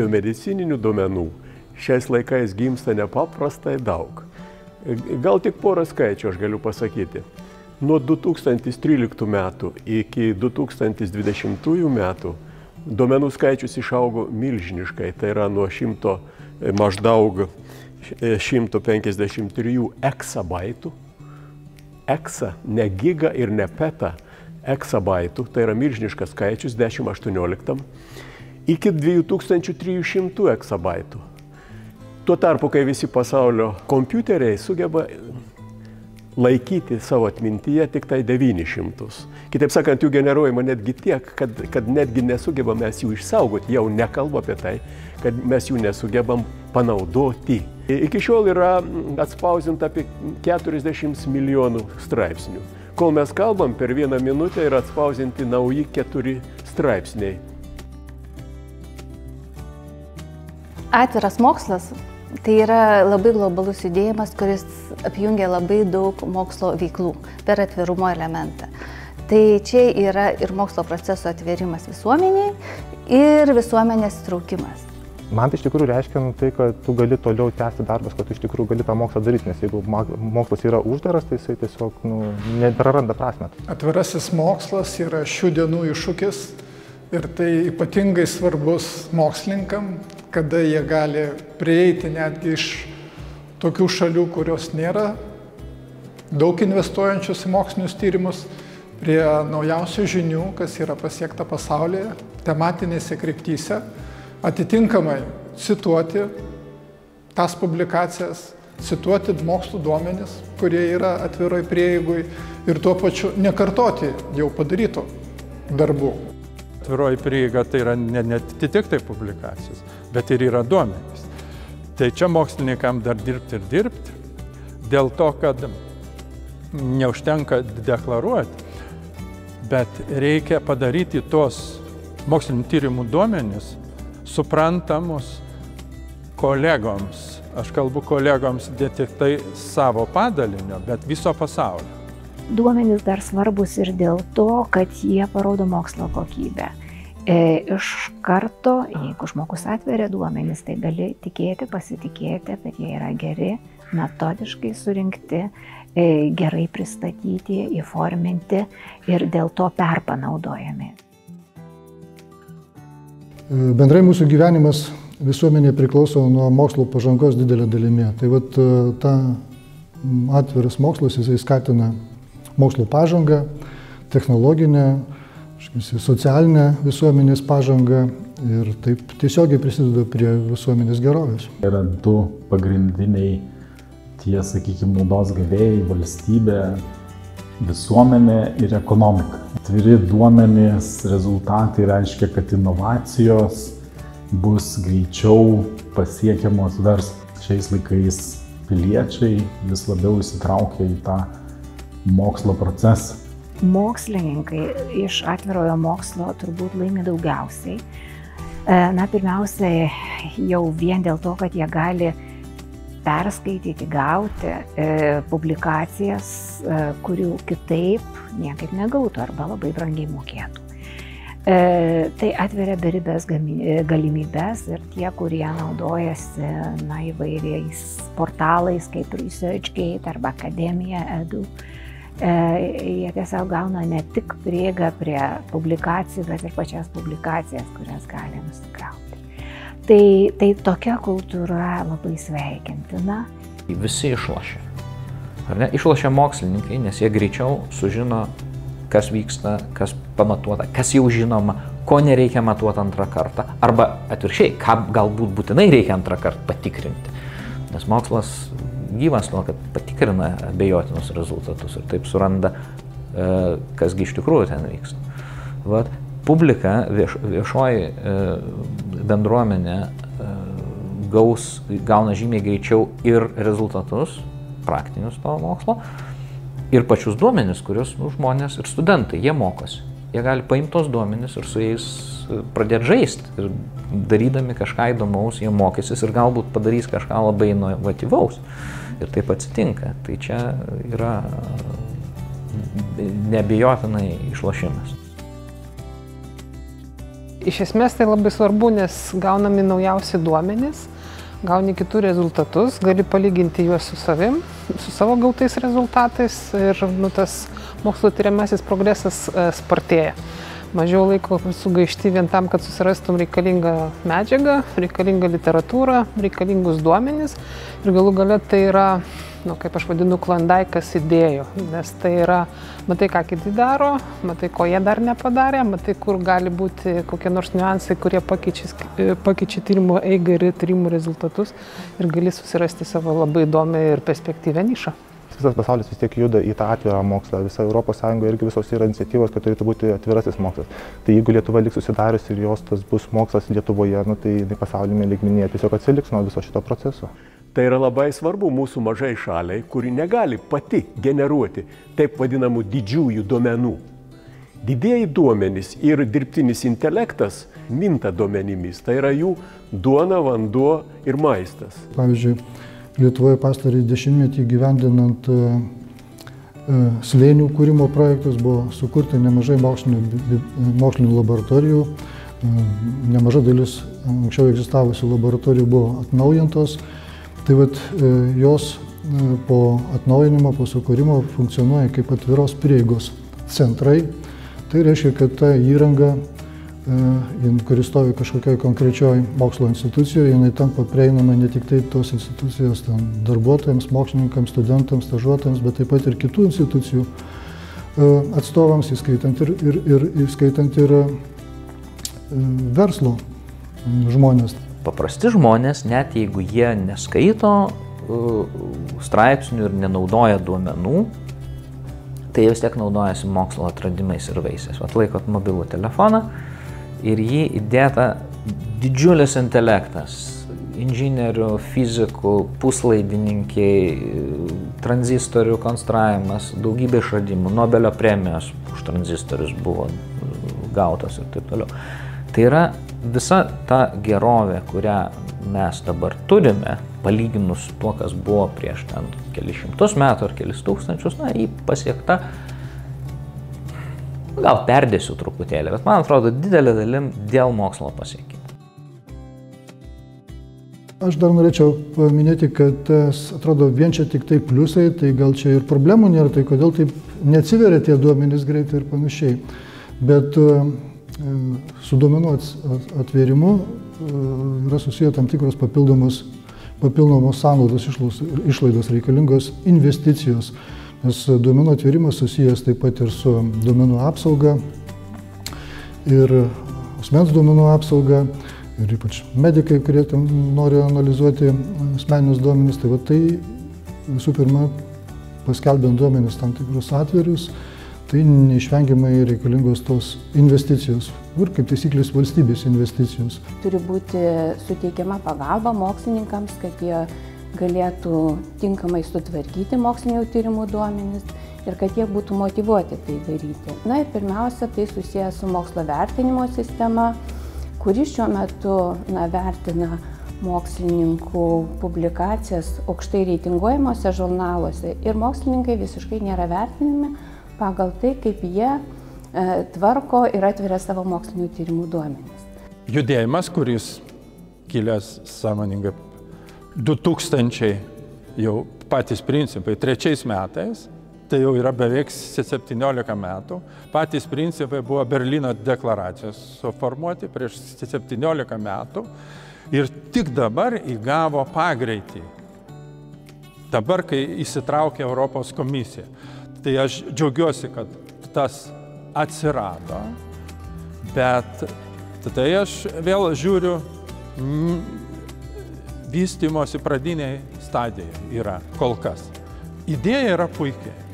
biomedicininių duomenų šiais laikais gimsta nepaprastai daug. Gal tik porą skaičių aš galiu pasakyti. Nuo 2013 metų iki 2020 metų duomenų skaičius išaugo milžiniškai, tai yra nuo maždaug 153 eksabaitų. Eksa, ne giga ir ne peta, eksabaitų, tai yra milžiniškas skaičius 1018, iki 2300 eksabaitų. Tuo tarpu, kai visi pasaulio kompiuteriai sugeba laikyti savo atmintyje tik tai 900. Kitaip sakant, jų generuojama netgi tiek, kad netgi nesugebam mes jų išsaugoti, jau nekalba apie tai, kad mes jų nesugebam panaudoti. Iki šiol yra atspausinta apie 40 milijonų straipsnių. Kol mes kalbam, per 1 minutę yra atspausinti nauji 4 straipsniai. Atviras mokslas tai yra labai globalus judėjimas, kuris apjungia labai daug mokslo veiklų per atvirumo elementą. Tai čia yra ir mokslo proceso atvėrimas visuomeniai ir visuomenės įtraukimas. Man tai iš tikrųjų reiškia tai, kad tu gali toliau tęsti darbas, kad tu iš tikrųjų gali tą mokslą daryti, nes jeigu mokslas yra uždaras, tai jisai tiesiog nepraranda prasmę. Atvirasis mokslas yra šių dienų iššūkis ir tai ypatingai svarbus mokslininkam, kada jie gali prieiti netgi iš tokių šalių, kurios nėra daug investuojančius į mokslinius tyrimus, prie naujausių žinių, kas yra pasiekta pasaulyje, tematinėse kryptyse, atitinkamai cituoti tas publikacijas, cituoti mokslų duomenis, kurie yra atviroj prieigoj ir tuo pačiu nekartoti jau padarytų darbų. Atviroji prieiga tai yra ne tik tai publikacijos, bet ir yra duomenys. Tai čia mokslininkams dar dirbti ir dirbti, dėl to, kad neužtenka deklaruoti, bet reikia padaryti tos mokslinių tyrimų duomenis suprantamus kolegoms. Aš kalbu kolegoms ne tik tai savo padalinio, bet viso pasaulio. Duomenys dar svarbus ir dėl to, kad jie parodo mokslo kokybę. Iš karto, jeigu žmogus atveria duomenys, tai gali tikėti, pasitikėti, kad jie yra geri, metodiškai surinkti, gerai pristatyti, įforminti ir dėl to perpanaudojami. Bendrai mūsų gyvenimas visuomenė priklauso nuo mokslo pažangos didelė dalimi. Tai vat ta atviras mokslas, jisai skatina mokslo pažangą, technologinę, socialinę visuomenės pažangą ir taip tiesiogiai prisideda prie visuomenės gerovės. Yra du pagrindiniai tie, sakykime, naudos gavėjai - valstybė, visuomenė ir ekonomika. Atviri duomenys rezultatai reiškia, kad inovacijos bus greičiau pasiekiamos verslo. Šiais laikais piliečiai vis labiau įsitraukia į tą mokslo procesą. Mokslininkai iš atvirojo mokslo turbūt laimi daugiausiai. Pirmiausia, jau vien dėl to, kad jie gali perskaityti, gauti publikacijas, kurių kitaip niekaip negautų arba labai brangiai mokėtų. Tai atveria beribės galimybės ir tie, kurie naudojasi įvairiais portalais kaip ResearchGate arba Academia Edu, jie tiesiog gauna ne tik prieigą prie publikacijų, bet ir pačias publikacijas, kurias gali nusikrauti. Tai tokia kultūra labai sveikintina. Visi išlošia. Ar ne? Išlošia mokslininkai, nes jie greičiau sužino, kas vyksta, kas pamatuota, kas jau žinoma, ko nereikia matuoti antrą kartą. Arba atvirkščiai, ką galbūt būtinai reikia antrą kartą patikrinti. Nes mokslas gyvas nuo, kad patikrina abejotinus rezultatus ir taip suranda, kasgi iš tikrųjų ten vyksta. Publika, viešoji bendruomenė gauna žymiai greičiau ir rezultatus, praktinius to mokslo, ir pačius duomenis, kuriuos žmonės ir studentai, jie mokosi. Jie gali paimti tos duomenis ir su jais pradėti žaisti. Ir darydami kažką įdomaus, jie mokysis ir galbūt padarys kažką labai inovatyvaus. Ir taip atsitinka. Tai čia yra neabejotinai išlošimas. Iš esmės tai labai svarbu, nes gaunami naujausi duomenys, gauni kitų rezultatus, gali palyginti juos su savim, su savo gautais rezultatais ir tas mokslo tyriamasis progresas spartėja. Mažiau laiko sugaišti vien tam, kad susirastum reikalingą medžiagą, reikalingą literatūrą, reikalingus duomenis ir galų gale tai yra, kaip aš vadinu, klondaikas idėjų, nes tai yra, matai, ką kiti daro, matai, ko jie dar nepadarė, matai, kur gali būti kokie nors niuansai, kurie pakeičia tyrimo eigą ir tyrimų rezultatus ir gali susirasti savo labai įdomią ir perspektyvę nišą. Visas pasaulis vis tiek juda į tą atvirą mokslą, visa Europos Sąjunga irgi visos yra iniciatyvos, kad turėtų būti atvirasis mokslas. Tai jeigu Lietuva liks susidarius ir jos tas bus mokslas Lietuvoje, tai pasaulyme lygmenyje tiesiog atsiliks nuo viso šito proceso. Tai yra labai svarbu mūsų mažai šaliai, kuri negali pati generuoti taip vadinamų didžiųjų duomenų. Didieji duomenys ir dirbtinis intelektas minta duomenimis, tai yra jų duona, vanduo ir maistas. Pavyzdžiui, Lietuvoje pastarąjį dešimtmetį gyvendinant slėnių kūrimo projektus buvo sukurta nemažai mokslinių laboratorijų, nemaža dalis anksčiau egzistavusių laboratorijų buvo atnaujintos. Tai jos po atnaujinimo, po sukūrimo funkcionuoja kaip atviros prieigos centrai. Tai reiškia, kad ta įranga, kuris stovi kažkokioj konkrečioj mokslo institucijoje, jinai tampa prieinama ne tik tai tos institucijos darbuotojams, mokslininkams, studentams, stažuotojams, bet taip pat ir kitų institucijų atstovams, įskaitant ir verslo žmonės. Paprasti žmonės, net jeigu jie neskaito straipsnių ir nenaudoja duomenų, tai vis tiek naudojasi mokslo atradimais ir vaisiais. Laikot mobilų telefoną ir jį įdėta didžiulis intelektas, inžinierių, fizikų, puslaidininkiai, tranzistorių konstravimas, daugybė išradimų, Nobelio premijos už tranzistorius buvo gautos ir taip toliau. Tai yra visa ta gerovė, kurią mes dabar turime, palyginus tuo, kas buvo prieš kelis šimtus metų ar kelis tūkstančius, jį pasiekta, gal perdėsiu truputėlį, bet man atrodo didelė dalim dėl mokslo pasiekimų. Aš dar norėčiau paminėti, kad atrodo vien čia tik tai pliusai, tai gal čia ir problemų nėra, tai kodėl taip neatsiveria tie duomenys greitai ir panašiai. Bet su duomenų atvėrimu yra susiję tam tikros papildomos sąnaudos išlaidos, reikalingos investicijos, nes duomenų atvėrimas susijęs taip pat ir su duomenų apsauga ir asmens duomenų apsauga ir ypač medikai, kurie nori analizuoti asmeninius duomenis, tai visų pirma, paskelbiant duomenis tam tikrus atvirius, tai neišvengiamai reikalingos tos investicijos ir kaip taisyklės valstybės investicijos. Turi būti suteikiama pagalba mokslininkams, kad jie galėtų tinkamai sutvarkyti mokslinių tyrimų duomenis ir kad jie būtų motyvuoti tai daryti. Ir pirmiausia, tai susijęs su mokslo vertinimo sistema, kuri šiuo metu vertina mokslininkų publikacijas aukštai reitinguojamuose žurnaluose ir mokslininkai visiškai nėra vertinami pagal tai, kaip jie tvarko ir atveria savo mokslinių tyrimų duomenis. Judėjimas, kuris kilęs sąmoningai 2000 jau patys principai 3 metais, tai jau yra beveik 17 metų. Patys principai buvo Berlyno deklaracijos suformuoti prieš 17 metų ir tik dabar įgavo pagreitį. Dabar, kai įsitraukė Europos komisija. Tai aš džiaugiuosi, kad tas atsirado, bet tada aš vėl žiūriu, vystymosi pradiniai stadijai yra kol kas. Idėja yra puikiai.